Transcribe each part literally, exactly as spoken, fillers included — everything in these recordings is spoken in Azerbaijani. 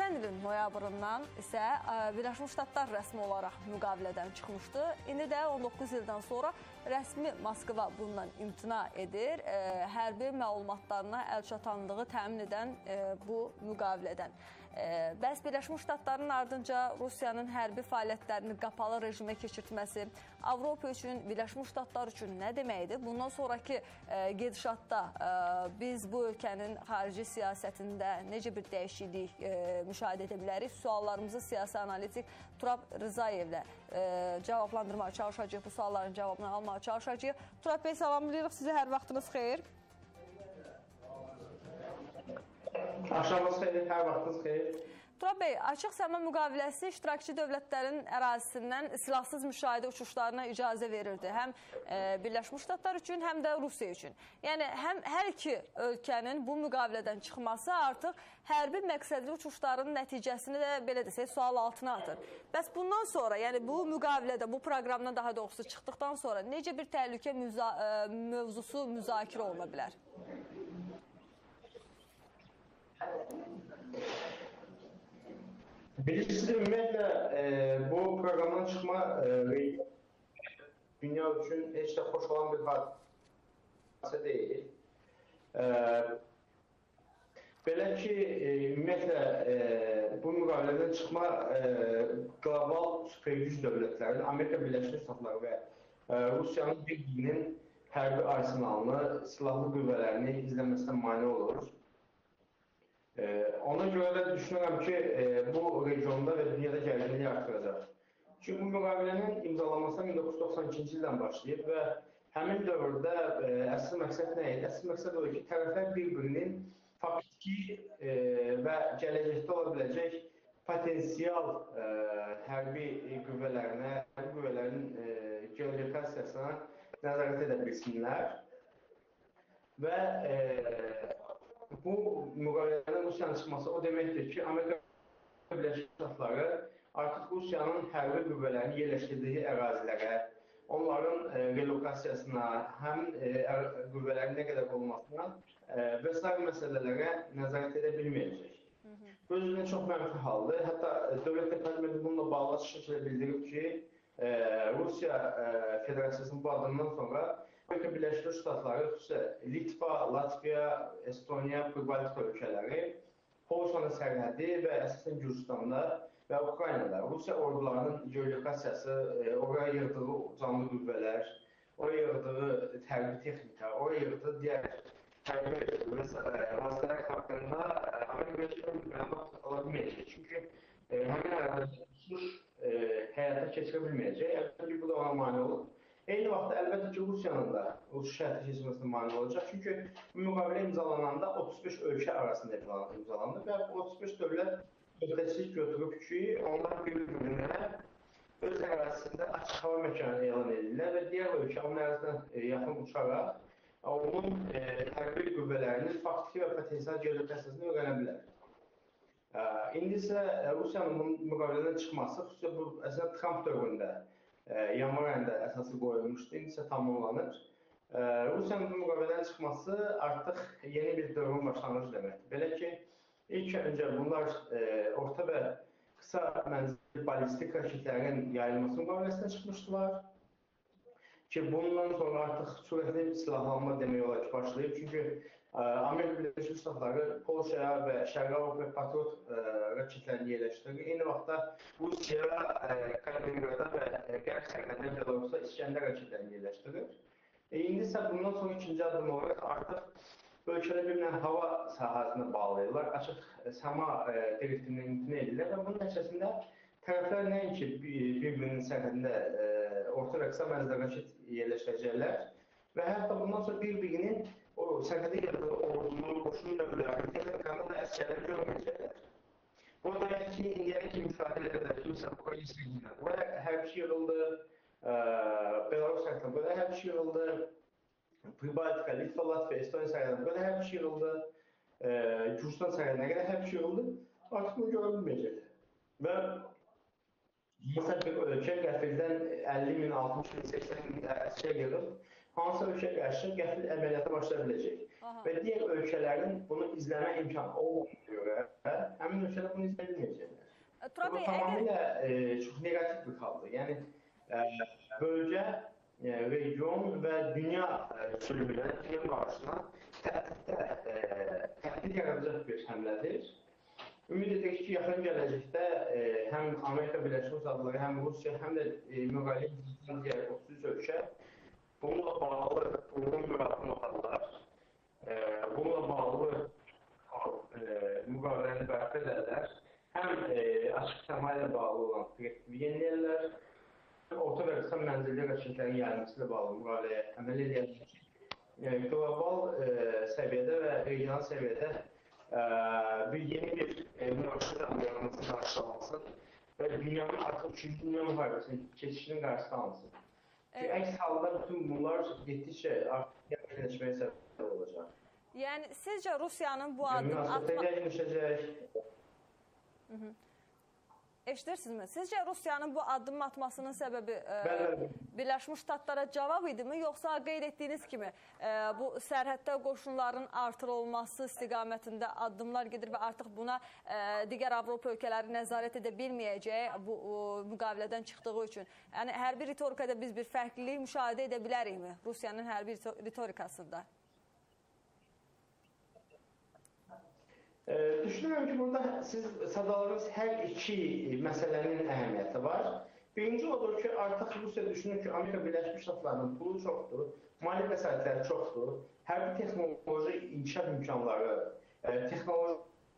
Keçən ilin noyabrından isə Birləşmiş Ştatlar rəsmi olaraq müqavilədən çıxmışdı. İndi də on doqquz ildən sonra rəsmi Moskva bundan imtina edir. Hərbi məlumatlarına əlçatanlığı təmin edən bu müqavilədən. Bəs Birləşmiş Ştatların ardınca Rusiyanın hərbi fəaliyyətlərini qapalı rejimə keçirtməsi Avropa üçün, Birləşmiş Ştatlar üçün nə deməkdir? Bundan sonraki gedişatda biz bu ölkənin xarici siyasətində necə bir dəyişiklik müşahidə edə bilərik? Suallarımızı siyasi analitik Turab Rzayevlə cavablandırmağa çalışacağıq. Bu sualların cavabını almağa çalışacağıq. Turab bəy, salamlayırıq sizi, hər vaxtınız xeyir. Axşamınız xeyir, hər vaxtınız xeyir. Turab bəy, açıq səma müqaviləsi iştirakçı dövlətlərin ərazisindən silahsız müşahidə uçuşlarına icazə verirdi. Həm e, Birləşmiş Ştatlar üçün, həm də Rusiya üçün. Yəni, həm hər iki ölkənin bu müqavilədən çıxması artıq hərbi məqsədli uçuşların nəticəsini də, belə desək, sual altına atır. Bəs bundan sonra, yəni bu müqavilədə, bu proqramdan daha doğrusu çıxdıqdan sonra necə bir təhlükə müza e, mövzusu müzakirə oluna bilər? Birincisi, ümumiyyətlə, e, bu proqramdan çıxma e, dünya üçün heç də xoş olan bir hadisə deyil. E, belə ki, e, ümumiyyətlə, e, bu müqavilədən çıxma e, qlobal süpergüc dövlətlərin, Amerika Birləşmiş Ştatları və e, Rusiyanın bir-birinin hərbi arsenalını, silahlı qüvvələrini izləməsinə mane olur. Ona görə də düşünürəm ki, bu regionda və dünyada gərginliyi artıracaq. Çünki bu müqavilənin imzalanması min doqquz yüz doxsan ikinci ildən başlayıb və həmin dövrdə əsl məqsəd nə idi? Əsl məqsəd odur ki, tərəflər bir-birinin faktiki və gələcəkdə ola biləcək potensial hərbi qüvvələrinə, hərbi qüvvələrin geolokasiyasına nəzarət edə bilsinlər və bu müqavilədən Rusiyanın çıxması o deməkdir ki, Amerika Birləşmiş Ştatları artıq Rusiyanın hərbi qüvvələrini yerləşdirdiyi ərazilərə, onların relokasiyasına, həm qüvvələrin nə qədər olmasına və sair məsələlərə nəzarət edə bilməyəcək. Özünə çox mənfi haldır. Hətta Dövlət Departamenti bununla bağlı şəkildə bildirib ki, Rusiya Federasiyasının bu adından sonra Amerika Birləşmiş Ştatları, xüsusilə Litva, Latviya, Estoniya, Pribaltika ölkələri, Polşanın sərhədi və əsasən Gürcüstanda və Ukraynada Rusiya ordularının geolokasiyası, oraya yığdığı canlı qüvvələr, oraya yığdığı hərbi texnika, oraya yığdığı digər hərbi vasitələr haqqında Amerika Birləşmiş Ştatları məlumat ala bilməyəcək. Çünki həmin ərazidə uçuş həyata keçirə bilməyəcək. Əlbəttə ki, bu da ona mane olur. Eyni vaxtda, əlbəttə ki, Rusiyanın da uçuş həyata keçirməsinə mane olacaq. Çünki bu müqavilə imzalananda otuz beş ölkə arasında imzalandı və bu otuz beş dövlət öhdəçilik götürüb ki, onlar bir-birinə öz ərazisində açıq hava məkanı elan edirlər və digər ölkə onun ərazisinə yaxın uçaraq onun hərbi qüvvələrinin faktiki və potensial geolokasiyasını öyrənə bilər. İndi isə Rusiyanın bu müqavilədən çıxması, xüsusilə bu əslində Trump dövründə yanvar ayında əsası qoyulmuşdu, indi isə tamamlanır. Rusiyanın bu müqavilədən çıxması artıq yeni bir dövrün başlanğıcı deməkdir. Belə ki, ilk öncə bunlar orta və qısa mənzilli ballistik raketlərin yayılması müqaviləsindən çıxmışdılar ki, bundan sonra artıq sürətli silahlanma demək olar ki, başlayıb. Çünki Amerika Birləşmiş Ştatları Polşaya və Şərqi Avropa Patriot raketlərini yerləşdirir. Eyni vaxtda Rusiya, Kaliningrada və Qərb sərhədində Belarusa İskəndər raketlərini yerləşdirir. İndi isə bundan sonra ikinci adım olaraq artıq ölkədə bir-birinin hava sahəsində bağlayırlar, açıq səma direktivindən imtina edirlər və bunun nəticəsində tərəflər nəinki bir-birinin sərhədində orta və qısa mənzilli raket yerləşdirəcəklər və hətta bundan sonra bir-birinin o sərhədə yaradığı ordunu, qoşun növlərini, texnikanı da əsgərləri görməyəcəklər. Bu da ki, indiyənə kimi müsadə edilər ki, məsələn, Ukrayna buraya hərbiçi yığıldı, Belarus sərhədində buraya hərbiçi yığıldı, Pribaltika, Litva, Latviya, Estoniya sərhədində buraya hərbiçi yığıldı, Gürcüstan sərhədinə qədər hərbiçi yığıldı, artıq bunu görə bilməyəcəklər. Və məsələn, bir ölkə qəfildən əlli min, altmış min, səksən min əsgər yığıb, hansı ölkə qarşı qəfil əməliyyata başlaya biləcək. Aha. Və digər ölkələrin bunu izləmə imkanı olmadığına görə həmin ölkələr bunu izləyə bilməyəcəklər. Bu tamamilə e, çox negativ bir haldır. Yəni e, bölgə, e, region və dünya sürümünə, dünya qarşısına təhdid yaradacaq bir həmlədir. Ümid edirik ki, yaxın gələcəkdə e, həm Amerika Birləşmiş Ştatları, həm Rusiya, həm də e, müqavilə digər otuz üç ölkə bununla bağlı uyğun müraciət atarlar. E, bununla bağlı e, müqaviləni bərpa edərlər. Həm e, açıq səma ilə bağlı olan direktivi yeniləyərlər, orta və qısa mənzilli raketlərin yayılması ilə bağlı müqaviləyə əməl edərlər. E, qlobal e, səviyyədə və regional səviyyədə e, bir yeni bir e, münaqişə yaranması qarşılansın və dünyanın artıq üçüncü Dünya müharibəsinin keçişinin qarşısı alınsın. Evet. Əks halda bütün bunlar getdikcə artıq yerləşməyə səbəb olacaq. Yəni sizcə Rusiyanın bu addım atma... Münasibətə Eşidirsinizmi? Sizcə Rusiyanın bu addım atmasının səbəbi e, Birləşmiş Ştatlara cavab idimi, yoxsa qeyd etdiyiniz kimi e, bu sərhəddə qoşunların artırılması istiqamətində addımlar gedir və artıq buna e, digər Avropa ölkələri nəzarət edə bilməyəcək bu o, müqavilədən çıxdığı üçün. Yəni hərbi ritorikada biz bir fərqlilik müşahidə edə bilərikmi Rusiyanın hərbi ritorikasında? E, düşünürəm ki, burada siz sadaladığınız hər iki məsələnin əhəmiyyəti var. Birinci odur ki, artıq Rusiya düşünür ki, Amerika Birləşmiş Ştatlarının pulu çoxdur, mali vəsaitləri çoxdur, hərbi texnoloji inkişaf imkanları, e, texnoloji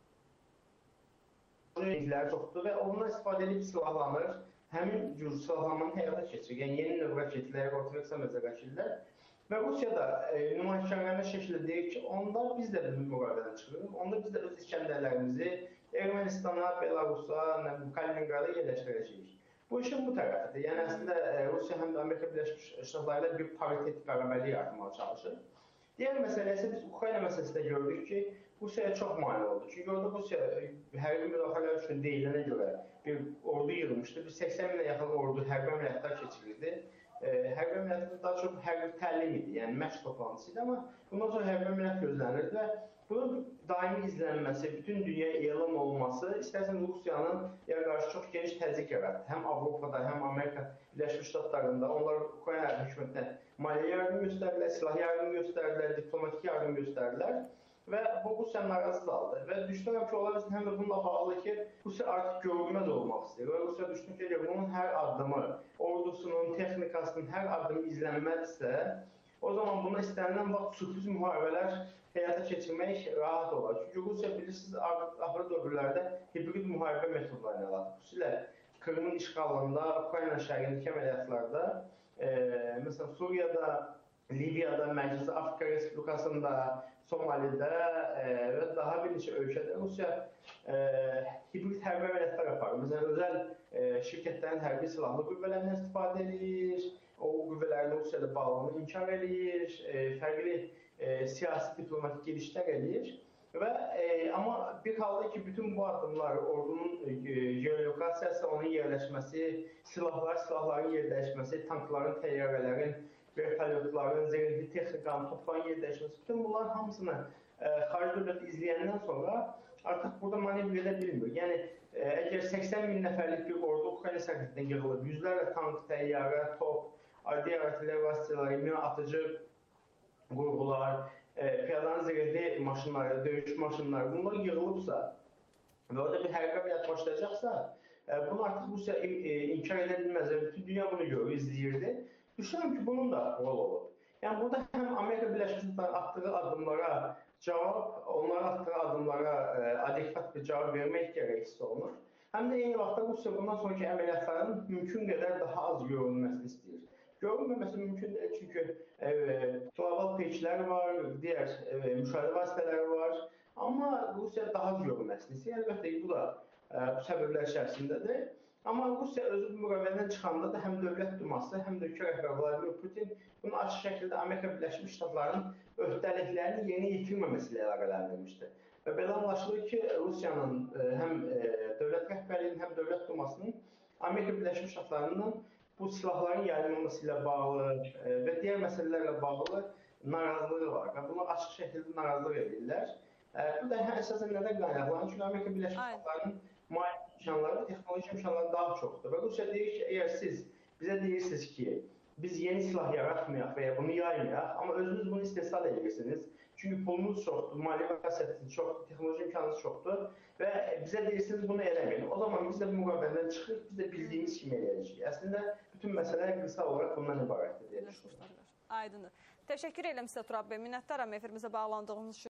illəri çoxdur və ondan istifadə edib silahlanır, həmin cür silahlanmanın həyata keçirir. Yəni, yeni növ raketlər, orta məzə raketlər. Və Rusiya da e, nümayişkarlarına şəkildə deyir ki, onda biz də bu müqavilədən çıxırıq, onda biz də öz İskəndərlərimizi Ermənistana, Belarusa, Kaliningrada yerləşdirəcəyik. Bu işin bu tərəfidir. Yəni əslində e, Rusiya həm də Amerika Birləşmiş Ştatları ilə bir paritet bərabərlik yaratmağa çalışır. Digər məsələ isə biz Ukrayna məsələsində gördük ki, Rusiyaya çox mane oldu. Çünki orada Rusiya hərbi müdaxilələr üçün deyilənə görə bir ordu yığılmışdı. Bir səksən minə yaxın ordu hərbi əməliyyatlar keçirirdi. Hərbi əməliyyatında daha çox hərbi təlim idi, yəni məşq toplantısı idi, amma bundan sonra hərbi əməliyyat gözlənirdi və bunun daimi izlənməsi, bütün dünyaya elan olunması istərsən Rusiyanın qarşı çox geniş təzyiq yaratdı. Həm Avropada, həm Amerika Birləşmiş Ştatlarında onlar Ukrayna hökumətinə maliyyə yardım göstərdilər, silah yardım göstərdilər, diplomatik yardım göstərdilər. Və bu Rusiyanı narazı aldı. Və düşünürəm ki, ola bilsin həm də bununla bağlı ki, Rusiya artıq görünməz olmaq istəyir. Və Rusiya düşünür ki, bunun hər addımı, ordusunun, texnikasının hər addımı izlənməzsə, o zaman buna istənilən vaxt sürpriz müharibələr həyata keçirmək rahat olar. Çünki Rusiya bilirsiniz, axırı dövrlərdə hibrid müharibə metodlarını alır. Xüsusilə Krımın işğalında, Ukrayna şərqindəki əməliyyatlarda, e, məsələn, Suriyada, Liviyada, Mərkəzi Afrika Respublikasında, Somalidə e, və daha bir neçə ölkədə Rusiya e, hibrid hərbi əməliyyatlar yapar. Məsələn, özəl e, şirkətlərin hərbi silahlı qüvvələrindən istifadə edir, o qüvvələrin Rusiyada bağlılığını inkar edir, e, fərqli e, siyasi diplomatik gedişlər edir. Və, e, amma bir halda ki, bütün bu addımlar, ordunun e, geolokasiyası, onun yerləşməsi, silahlar, silahların yerləşməsi, tankların, təyyarələrin, vertolyotların, zirehli texnikanın, topların yerləşməsi, bütün bunların hamısını e, xarici dövlət izləyəndən sonra artıq burada manevr edə bilmir. Yəni, e, əgər səksən min nəfərlik bir ordu Ukrayna sərhəddən yığılıb, yüzlərlə tank, təyyarə, top, digər artilleriya vasitələri, mina atıcı qurğular, e, piyadanın zirehli maşınları, döyüş maşınları, bunlar yığılıbsa və orada bir hərbi əməliyyat başlayacaqsa, e, bunu artıq Rusiya e, inkar edə bilməz. Bütün dünya bunu görür, izləyirdi. Düşünürəm ki, bunun da rol olub. Yəni, burada həm Amerika Birləşmiş Ştatları atdığı addımlara cavab, onlara atdığı addımlara e, adekvat bir cavab vermək gərək hiss olunur. Həm də eyni vaxtda Rusiya bundan sonraki əməliyyatların mümkün qədər daha az görünməsini istəyir. Görünməməsi mümkün deyil, çünki e, qlobal peçlər var, digər e, müşahidə vasitələri var. Amma Rusiya daha az görünməsini istəyir. Əlbəttə ki, bu da e, bu səbəblər içərisindədir. Amma Rusiya özü bu müqavilədən çıxanda da həm Dövlət Duması, həm də ölkə rəhbəri Vladimir Putin bunu açıq şəkildə Amerika Birləşmiş Ştatlarının öhdəliklərini yerinə yetirməməsi ilə əlaqələndirmişdi. Və belə anlaşılır ki, Rusiyanın həm dövlət rəhbərliyinin, həm Dövlət Dumasının Amerika Birləşmiş Ştatlarının bu silahların yayılmaması ilə bağlı e, və digər məsələlərlə bağlı narazılığı var və bunu açıq şəkildə narazılıq edirlər. E, bu da əsasən nədən qaynaqlanır? Çünki Amerika Birləşmiş Ştatlarının maliyyə imkanları və texnoloji imkanları daha çoxdur. Və Rusiya deyir ki, əgər siz bizə deyirsiniz ki, biz yeni silah yaratmayaq və ya bunu yaymayaq, amma özünüz bunu istehsal edirsiniz. Çünki pulunuz çoxdur, maliyyə vəsaitiniz çoxdur, texnoloji imkanınız çoxdur və bizə deyirsiniz bunu eləməyin. O zaman biz də bu müqavilədən çıxırıq, biz də bildiyimiz kimi eləyəcəyik. Əslində bütün məsələ qısa olaraq bundan ibarətdir deyə düşünürəm. Aydındır. Təşəkkür edirəm sizə Turab bəy. Minnətdaram efirimizə bağlandığınız üçün.